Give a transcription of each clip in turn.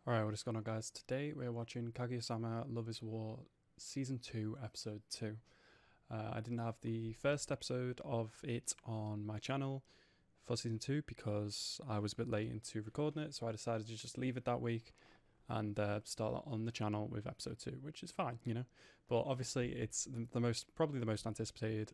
Alright, what is going on, guys? Today we're watching Kaguya-sama Love is War Season 2, Episode 2. I didn't have the first episode of it on my channel for Season 2 because I was a bit late into recording it, so I decided to just leave it that week and start on the channel with Episode 2, which is fine, you know. But obviously it's probably the most anticipated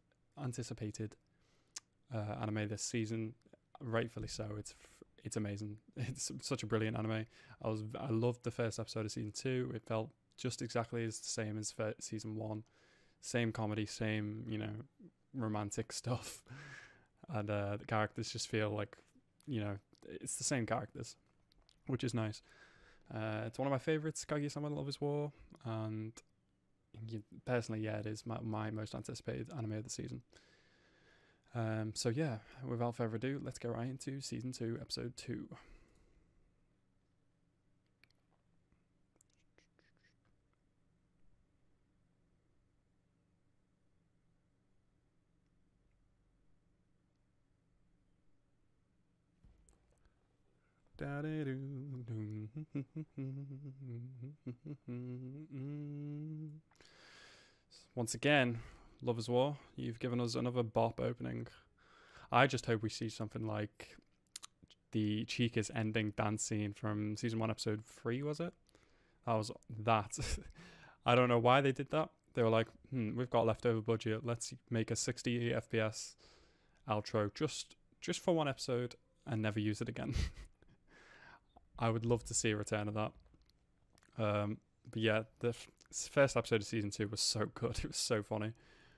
anime this season, rightfully so. It's amazing. It's such a brilliant anime. I loved the first episode of season 2. It felt just exactly as the same as season 1. Same comedy, same, romantic stuff. And the characters just feel like, it's the same characters, which is nice. It's one of my favorites, Kaguya-sama Love is War, and personally, it is my most anticipated anime of the season. So yeah, without further ado, let's get right into season 2, episode 2. Once again, Love is War, you've given us another bop opening. I just hope we see something like the Chica's ending dance scene from season 1, episode 3, was it? That was that. I don't know why they did that. They were like, we've got leftover budget. Let's make a 60 FPS outro just for one episode and never use it again. I would love to see a return of that. But yeah, the first episode of season 2 was so good. It was so funny.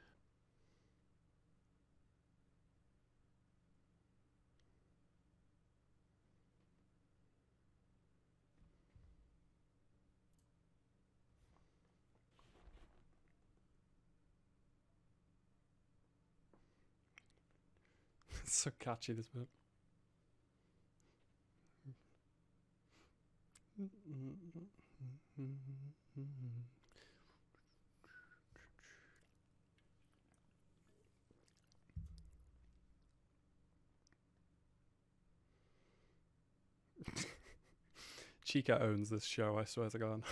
It's so catchy, this bit. Chica owns this show, I swear to God.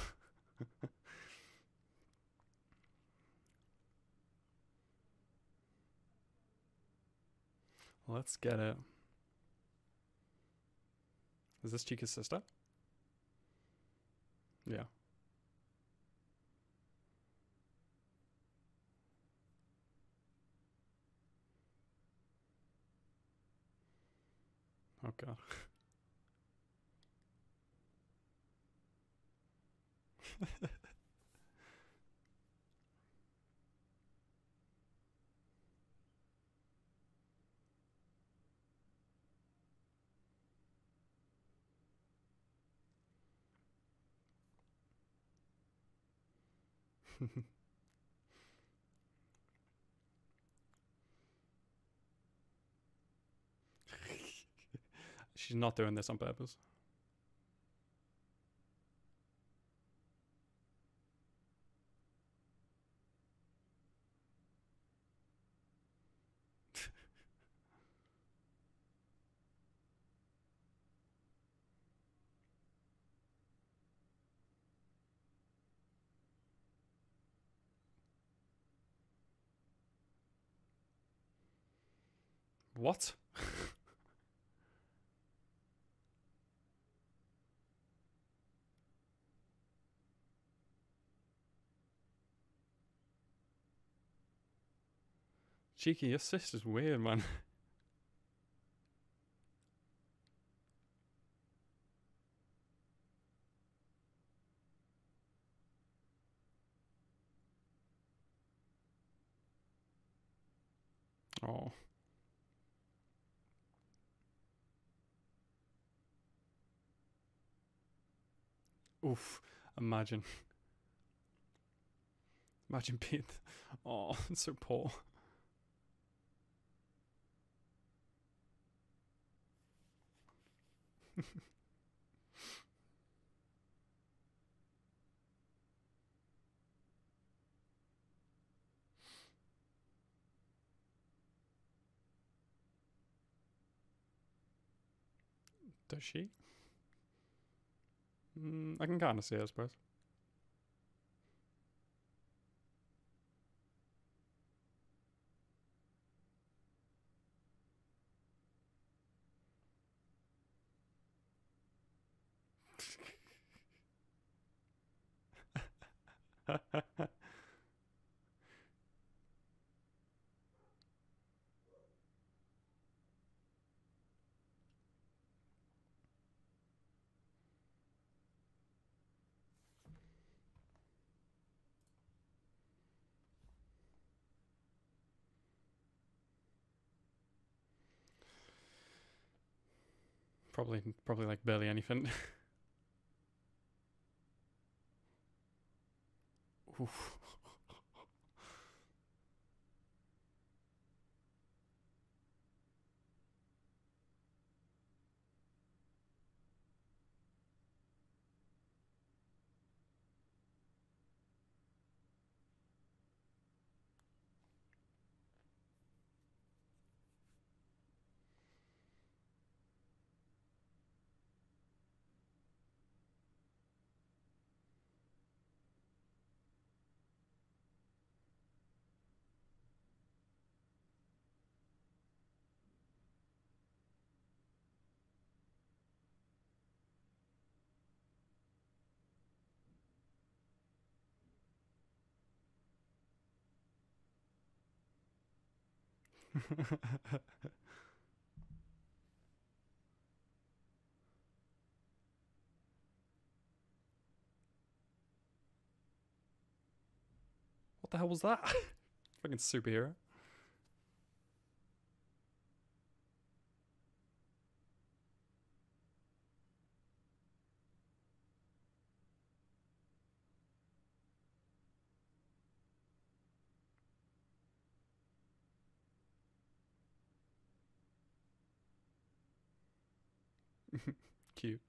Let's get it. Is this Chica's sister? Yeah. Oh God. She's not doing this on purpose. What? Cheeky, your sister's weird, man. Oh. Oof. Imagine. Imagine being. Oh, it's so poor. Does she? I can kind of see it, I suppose. Probably like barely anything. Oof. What the hell was that? Fucking superhero. Cute.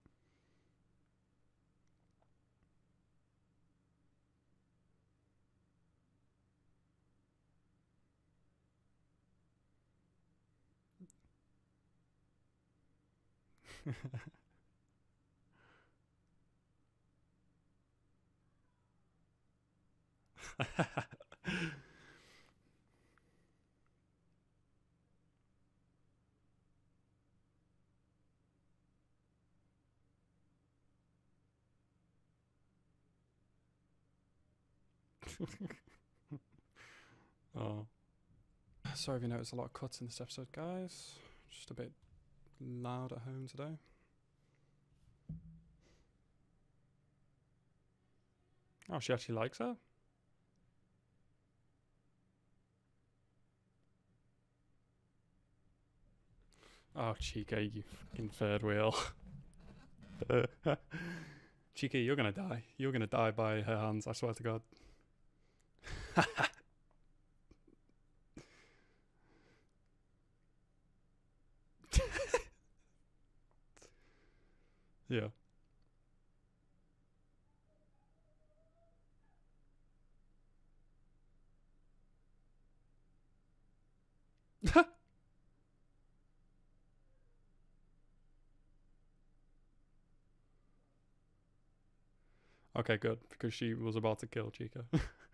Oh. Sorry if you noticed a lot of cuts in this episode, guys. Just a bit loud at home today. Oh, she actually likes her? Oh, Chica, you fucking third wheel. Chica, you're gonna die. You're gonna die by her hands, I swear to God. Yeah. Okay, good, because she was about to kill Chica.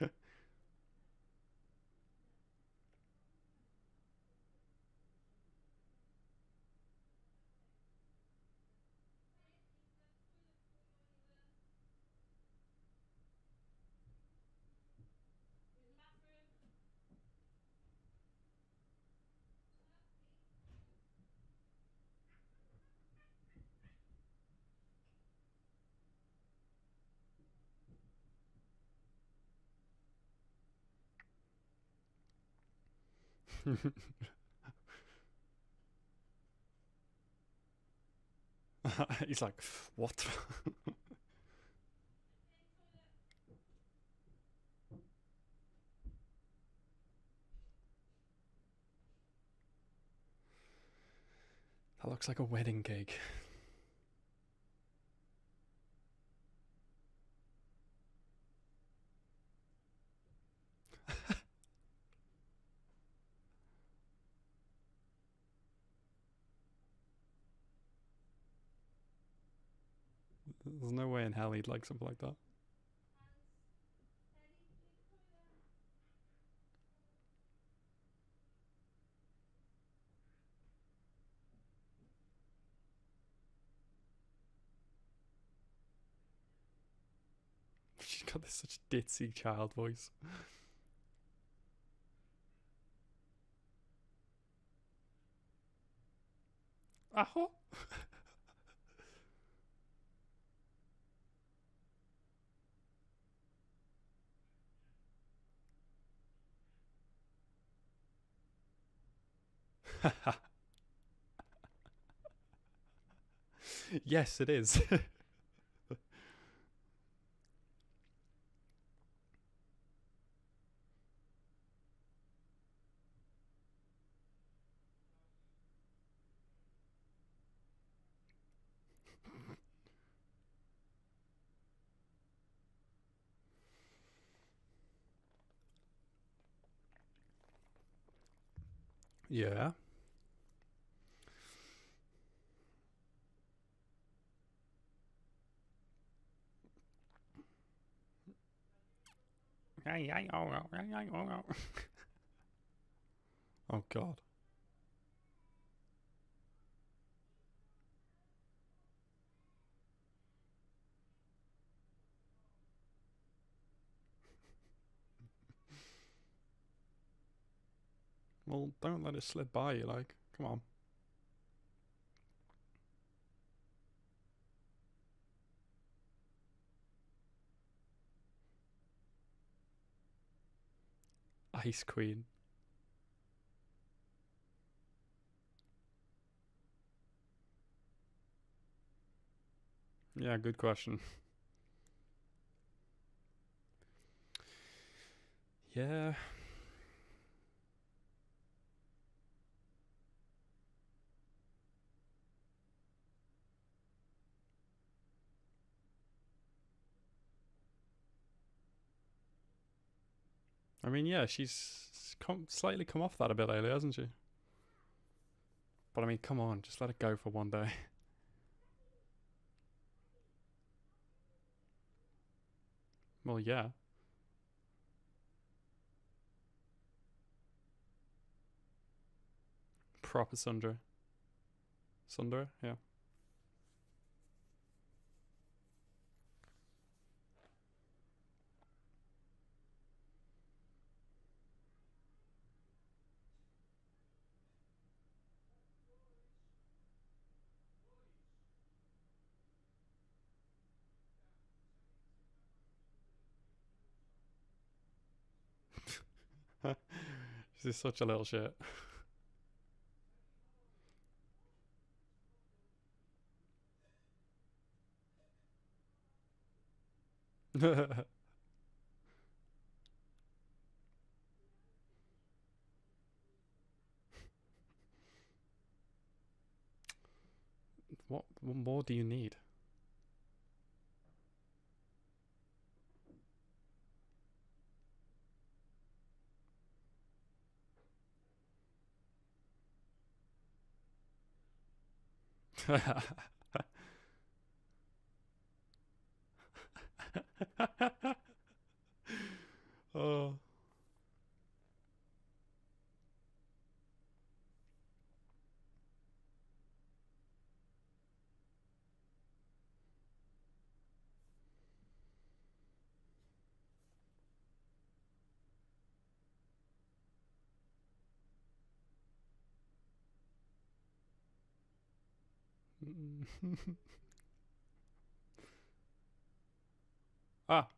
He's like, what? That looks like a wedding cake. There's no way in hell he'd like something like that. She's got this such ditzy child voice. Aho. Yes, it is. Yeah. Oh God. Well, don't let it slip by you. Like, come on. Ice Queen. Yeah, good question. Yeah. I mean, yeah, she's slightly come off that a bit lately, hasn't she? But I mean, come on, just let it go for one day. Well, yeah. Proper Sundra. Sundra, yeah. She's such a little shit. What more do you need? Oh. Ah,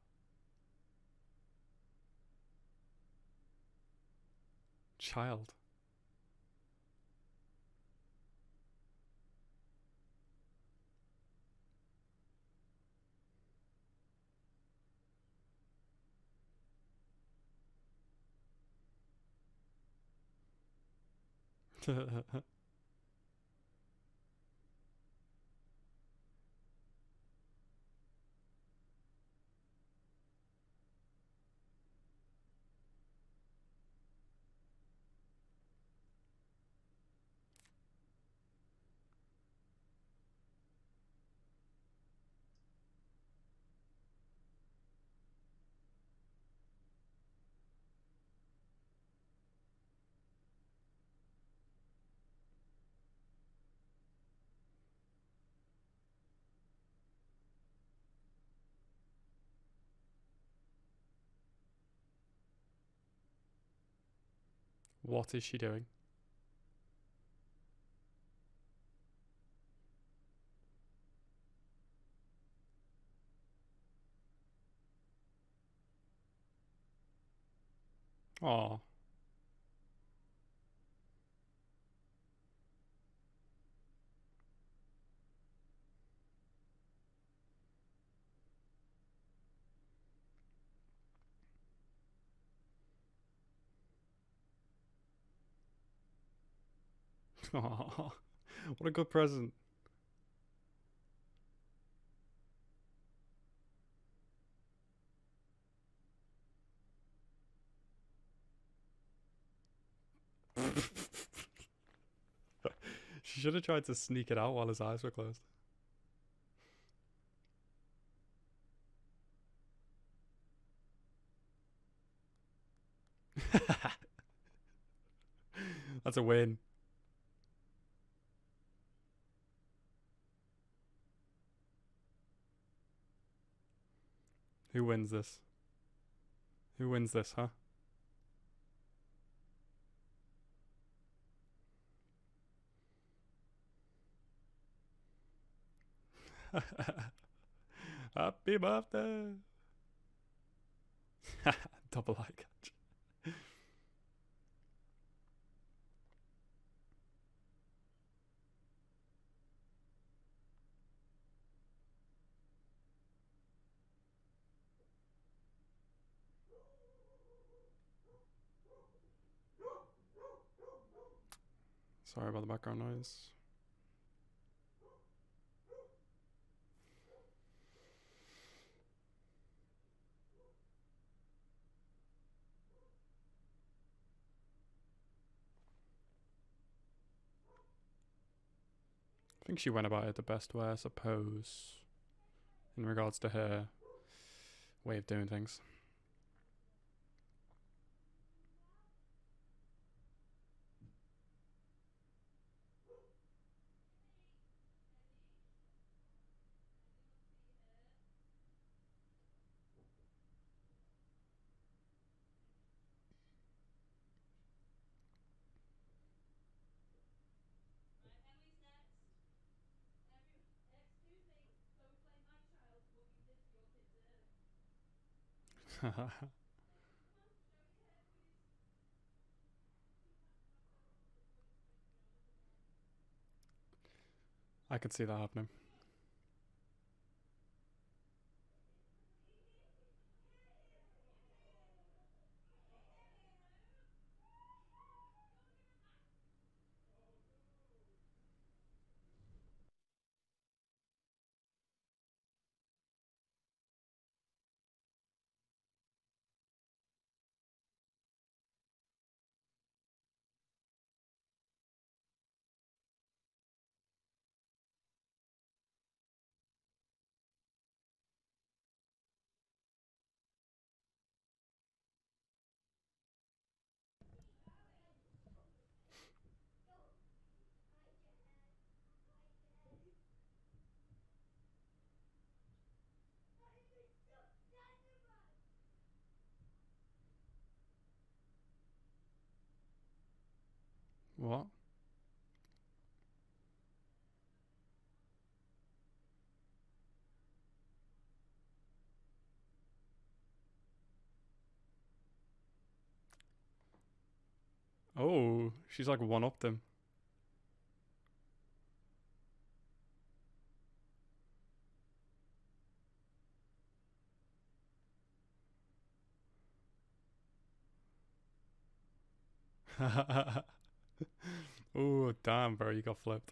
child. What is she doing? Oh. Oh. What a good present. She should have tried to sneak it out while his eyes were closed. That's a win. Who wins this? Who wins this, huh? Happy birthday! Double eye catch. Sorry about the background noise. I think she went about it the best way, I suppose, in regards to her way of doing things. I could see that happening. What? Oh, she's like one upped him. Oh, damn, bro, you got flipped.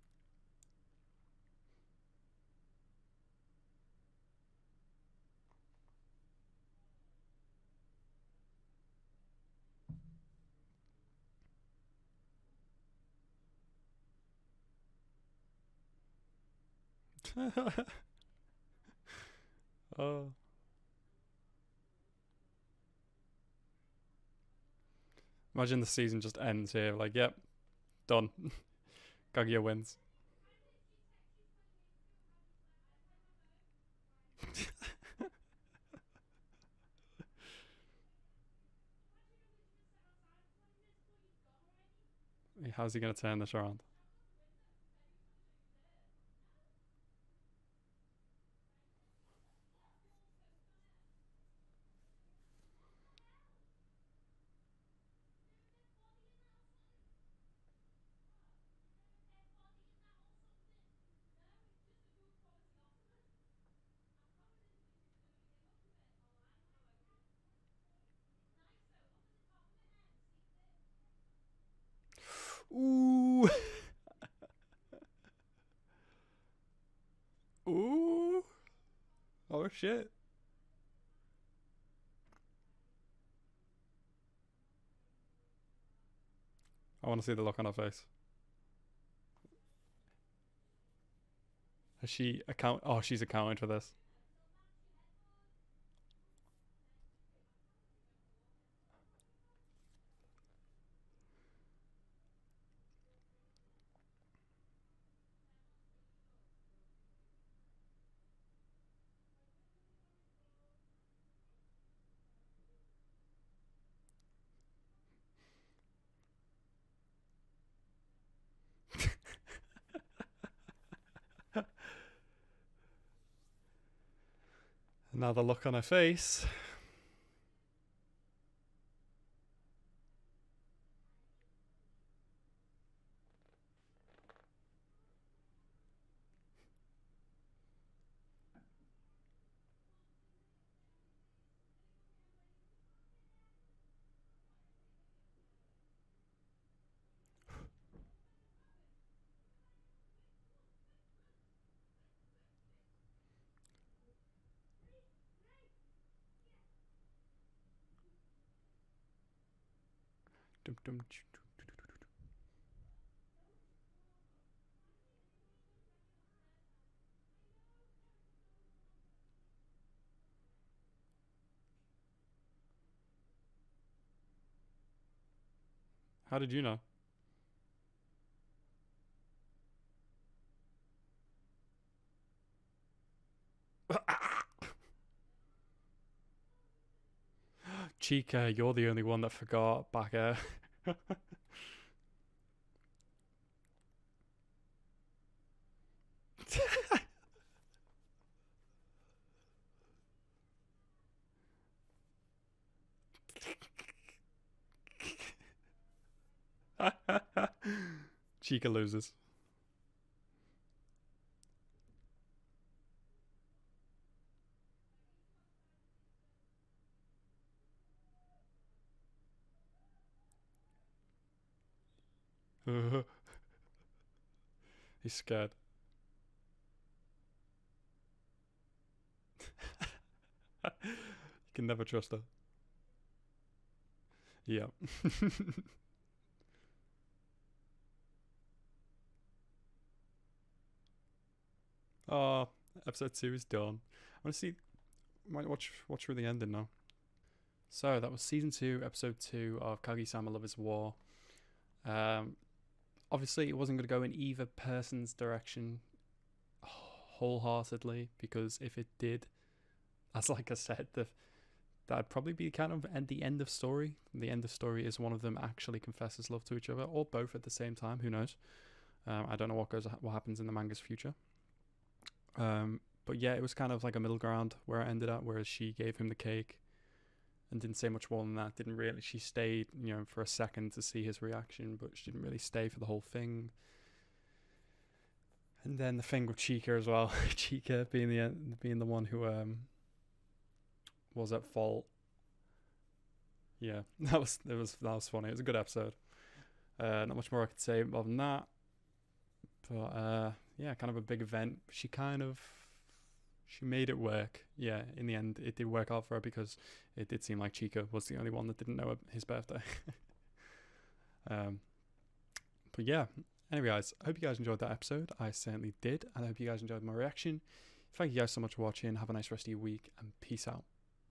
Oh. Imagine the season just ends here. Like, yep, done. Kaguya wins. How's he going to turn this around? Ooh. Ooh. Oh, shit. I want to see the look on her face. Has she account? Oh, she's accounting for this. Now the look on her face. Dum, dum, How did you know? Chica, you're the only one that forgot back air. Chica loses. He's scared. You can never trust her. Yeah. Oh, episode 2 is done. I want to see. Might watch through the ending now. So that was season 2, episode 2 of Kaguya-sama Love Is War. Obviously, it wasn't going to go in either person's direction wholeheartedly, because if it did, as like I said, that'd probably be kind of the end of story. The end of story is one of them actually confesses love to each other, or both at the same time. Who knows? I don't know what happens in the manga's future. But yeah, it was kind of like a middle ground where it ended up, whereas she gave him the cake and didn't say much more than that. Didn't really. She stayed, for a second to see his reaction, but she didn't really stay for the whole thing. And then the thing with Chica as well. Chica being the one who was at fault. Yeah, that was funny. It was a good episode. Not much more I could say other than that. But yeah, kind of a big event. She made it work. Yeah, in the end, it did work out for her, because it did seem like Chica was the only one that didn't know his birthday. But yeah, anyway, guys, I hope you guys enjoyed that episode. I certainly did, and I hope you guys enjoyed my reaction. Thank you guys so much for watching. Have a nice rest of your week, and peace out.